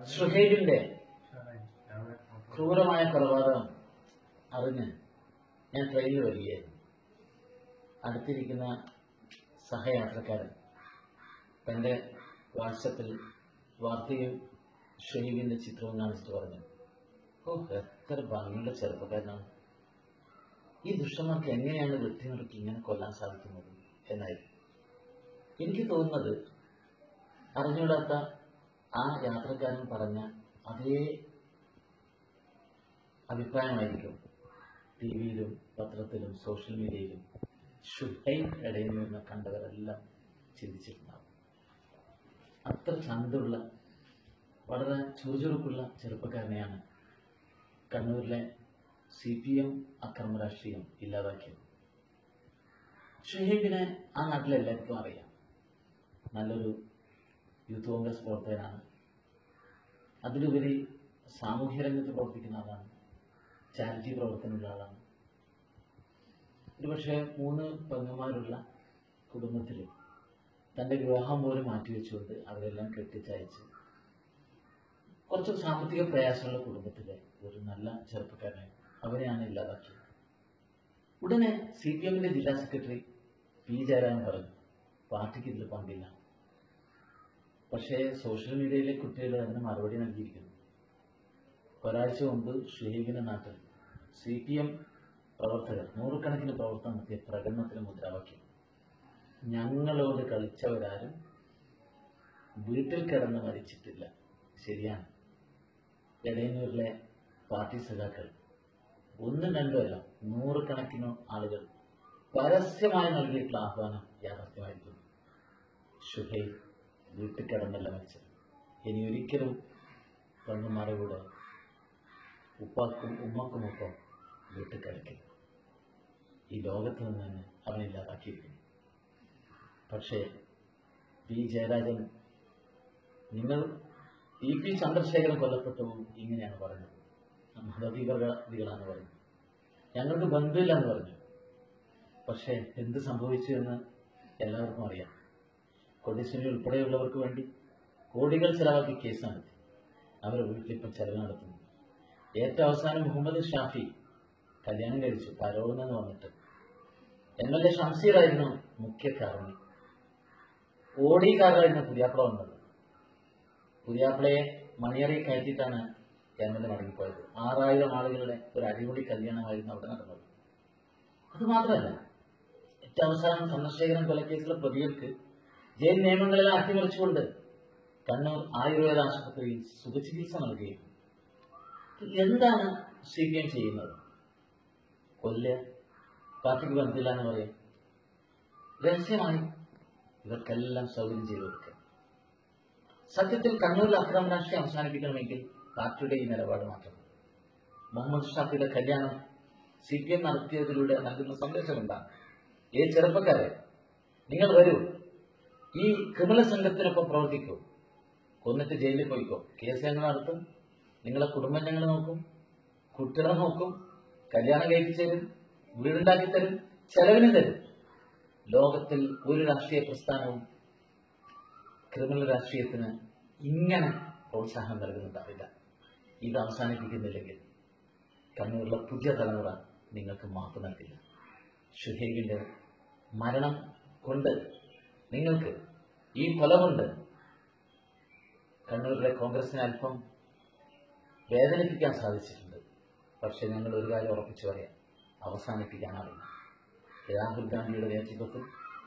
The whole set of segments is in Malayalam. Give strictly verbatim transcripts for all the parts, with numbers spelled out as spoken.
ഷുഹൈബിന്റെ ക്രൂരമായ കൊലപാതകം അറിഞ്ഞ് ഞാൻ ട്രെയിനിൽ വരികയായിരുന്നു. അടുത്തിരിക്കുന്ന സഹയാത്രക്കാരൻ തന്റെ വാട്സപ്പിൽ വാർത്തയും ഷുഹൈബിന്റെ ചിത്രവും കാണിച്ചിട്ട് പറഞ്ഞു, ഓ എത്ര ഭംഗിയുള്ള ചെറുപ്പക്കാരനാണ്, ഈ ദുഷ്ടന്മാർക്ക് എങ്ങനെയാണ് വെട്ടിനുറുക്കി ഇങ്ങനെ കൊല്ലാൻ സാധിക്കുന്നത് എന്നായിരുന്നു. എനിക്ക് തോന്നുന്നത് അറിഞ്ഞൂടാത്ത ആ യാത്രക്കാരൻ പറഞ്ഞ അതേ അഭിപ്രായമായിരിക്കും ടി വിയിലും പത്രത്തിലും സോഷ്യൽ മീഡിയയിലും ഷുഹൈബ് എടയന്നൂരിനെ കണ്ടവരെല്ലാം ചിന്തിച്ചിട്ടുണ്ടാവും. അത്ര ചന്തുള്ള വളരെ ചുറുചുറുക്കുള്ള ചെറുപ്പക്കാരനെയാണ് കണ്ണൂരിലെ സി പി എം അക്രമ രാഷ്ട്രീയം ഇല്ലാതാക്കിയത്. ഷുഹൈബിനെ ആ നാട്ടിലെല്ലാവർക്കും അറിയാം. നല്ലൊരു യൂത്ത് കോൺഗ്രസ് പ്രവർത്തകനാണ്. അതിലുപരി സാമൂഹ്യ രംഗത്ത് പ്രവർത്തിക്കുന്ന ആളാണ്, ചാരിറ്റി പ്രവർത്തനമുള്ള ആളാണ്. ഒരുപക്ഷെ മൂന്ന് പെങ്ങന്മാരുള്ള കുടുംബത്തിൽ തൻ്റെ വിവാഹം പോലും മാറ്റിവെച്ചുകൊണ്ട് അവരെല്ലാം കെട്ടിച്ചയച്ച് കുറച്ച് സാമ്പത്തിക പ്രയാസമുള്ള കുടുംബത്തിലെ ഒരു നല്ല ചെറുപ്പക്കാരനെ അവരെയാണ് ഇല്ലാതാക്കിയത്. ഉടനെ സി പി എമ്മിന്റെ ജില്ലാ സെക്രട്ടറി പി ജയരാജൻ പറഞ്ഞു, പാർട്ടിക്ക് ഇതിൽ പങ്കില്ല. പക്ഷേ സോഷ്യൽ മീഡിയയിലെ കുട്ടികൾ അതിന് മറുപടി നൽകിയിരിക്കുന്നു. ഒരാഴ്ച മുമ്പ് ഷുഹൈബിന്റെ നാട്ടിൽ സി പി എം പ്രവർത്തകർ നൂറുകണക്കിന് പ്രവർത്തനം നടത്തിയ പ്രകടനത്തിന് മുദ്രാവാക്യം, ഞങ്ങളോട് കളിച്ചവരാരും വീട്ടിൽ കിടന്ന് മരിച്ചിട്ടില്ല. ശരിയാണ്. എടയന്നൂരിലെ പാർട്ടി സഖാക്കൾ ഒന്നും രണ്ടുമല്ല നൂറുകണക്കിന് ആളുകൾ പരസ്യമായി നൽകിയിട്ടുള്ള ആഹ്വാനം യാഥാർത്ഥ്യമായിരിക്കും. ഷുഹൈബ് വീട്ടിൽ കിടന്നല്ല മരിച്ചത്. ഇനി ഒരിക്കലും പെണ്ണുമാരുടെ കൂടെ ഉപ്പാക്കും ഉമ്മക്കുമൊപ്പം വീട്ടിൽ കിടക്കില്ല. ഈ ലോകത്ത് നിന്ന് തന്നെ അവനില്ലാതാക്കിയിരിക്കുന്നു. പക്ഷേ പി ജയരാജൻ, നിങ്ങൾ ഇ പി ചന്ദ്രശേഖരൻ കൊല്ലപ്പെട്ടവും ഇങ്ങനെയാണ് പറഞ്ഞത്, മതതീവ്രവാദികളാണ് പറഞ്ഞത്, ഞങ്ങൾക്ക് ബന്ധമില്ല എന്ന് പറഞ്ഞു. പക്ഷേ എന്ത് സംഭവിച്ചു എന്ന് എല്ലാവർക്കും അറിയാം. കൊടിസുനി ഉൾപ്പെടെയുള്ളവർക്ക് വേണ്ടി കോടികൾ ചെലവാക്കി കേസ് നടത്തി അവരുടെ വീട്ടിലിപ്പം ചെലവ് നടത്തുന്നു. ഏറ്റവും അവസാനം മുഹമ്മദ് ഷാഫി കല്യാണം കഴിച്ചു പരോളിൽ നിന്ന് വന്നിട്ട്. എം എൽ എ ഷംസീറായിരുന്നു മുഖ്യ കാരണി. ഓടിക്കാരായിരുന്നു പുതിയാപ്പിള വന്നത്. പുതിയാപ്പിളയെ മണിയറയിൽ കയറ്റിയിട്ടാണ് എം എൽ എ മടങ്ങിപ്പോയത്. ആറായിരം ആളുകളുടെ ഒരു അടിപൊളി കല്യാണമായിരുന്നു അവിടെ നടന്നത്. അതുമാത്രമല്ല, ഏറ്റവും അവസാനം ചന്ദ്രശേഖരൻ കൊലക്കേസിലെ പ്രതികൾക്ക് ജയിൽ നിയമങ്ങളെല്ലാം അട്ടിമറിച്ചുകൊണ്ട് കണ്ണൂർ ആയുർവേദ ആശുപത്രിയിൽ സുഖചികിത്സ നൽകുകയും. എന്താണ് സി പി എം ചെയ്യുന്നത്? കൊല്ല, പാർട്ടിക്ക് ബന്ധമില്ല എന്ന് പറയും. രഹസ്യമായി ഇവർക്കെല്ലാം സൗകര്യം ചെയ്തു കൊടുക്കുക. സത്യത്തിൽ കണ്ണൂരിൽ അക്രമ രാഷ്ട്രീയം അവസാനിപ്പിക്കണമെങ്കിൽ പാർട്ടിയുടെ ഈ നിലപാട് മാത്രം. മുഹമ്മദ് ഷാഫിയുടെ കല്യാണം സി പി എം നടത്തിയതിലൂടെ നൽകുന്ന സന്ദേശം എന്താണ്? ഏ ചെറുപ്പക്കാരെ, നിങ്ങൾ വരൂ, ഈ ക്രിമിനൽ സംഘത്തിനൊപ്പം പ്രവർത്തിക്കൂ, കൊന്നിട്ട് ജയിലിൽ പോയിക്കോ. കേസ് ഞങ്ങൾ നടത്തും, നിങ്ങളെ കുടുംബം ഞങ്ങൾ നോക്കും, കുട്ടികളെ നോക്കും, കല്യാണം കഴിപ്പിച്ചു തരും, വീടുണ്ടാക്കി തരും, ചെലവിനും തരും. ലോകത്തിൽ ഒരു രാഷ്ട്രീയ പ്രസ്ഥാനവും ക്രിമിനൽ രാഷ്ട്രീയത്തിന് ഇങ്ങനെ പ്രോത്സാഹനം നൽകുന്നുണ്ടാവില്ല. ഇത് അവസാനിപ്പിക്കുന്നില്ലെങ്കിൽ കണ്ണൂരിലെ പുതിയ തലമുറ നിങ്ങൾക്ക് മാപ്പ് നൽകില്ല. ഷുഹൈബിന്റെ മരണം കൊണ്ട് നിങ്ങൾക്ക്, ഈ കൊല കൊണ്ട് കണ്ണൂരിലെ കോൺഗ്രസിനെ അല്പം വേദനിപ്പിക്കാൻ സാധിച്ചിട്ടുണ്ട്. പക്ഷെ ഞങ്ങൾ ഒരു കാര്യം ഉറപ്പിച്ചു പറയാം, അവസാനിപ്പിക്കാനാവില്ല. രാഹുൽ ഗാന്ധിയുടെ നേതൃത്വത്തിൽ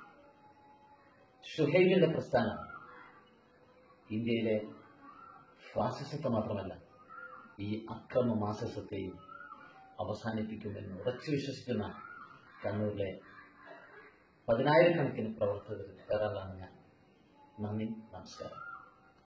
ഷുഹൈബിന്റെ പ്രസ്ഥാനം ഇന്ത്യയിലെ ഫാസിസത്തെ മാത്രമല്ല ഈ അക്രമ മാസസത്തെയും അവസാനിപ്പിക്കുമെന്ന് ഉറച്ചു വിശ്വസിക്കുന്ന കണ്ണൂരിലെ പതിനായിരക്കണക്കിന് പ്രവർത്തകർ ഏറാളാണ് ഞാൻ. നന്ദി, നമസ്കാരം.